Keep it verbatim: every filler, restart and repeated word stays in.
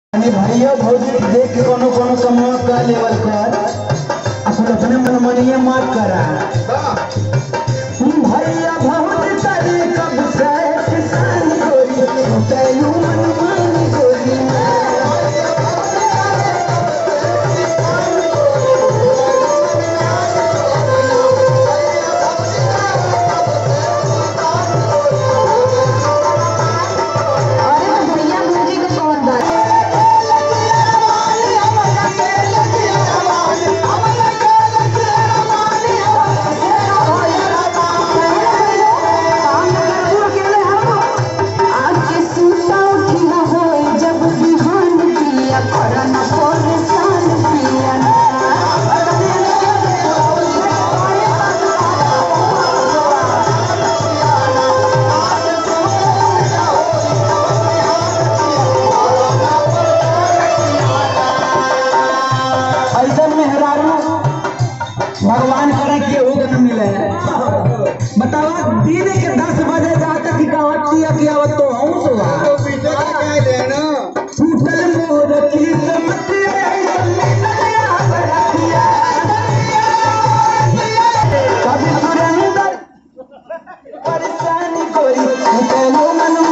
भैया भौजी देख के कोनो कोनो कमवा का लेवल कर अपन अपने मन मनिए मार करा भैया भौजी तारी कब से किसान गोरी तैयू मन मानी गोरी भगवान करे कि वो न मिले। बतावा दिन के दस बजे जाता कि गाँव की आवत तो हूँ सुबह तो पीछे का कह देना टूटल मोर की समझ कभी सुरेंद्र परेशानी कोई मन